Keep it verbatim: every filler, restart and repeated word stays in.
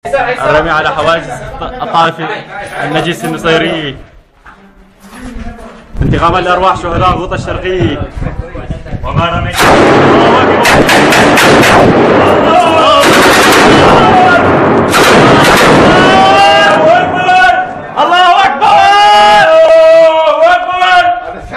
الرمي على حواجز الطائف النجس النصيري، انتقام الارواح شهداء غوطة الشرقي. وما رميت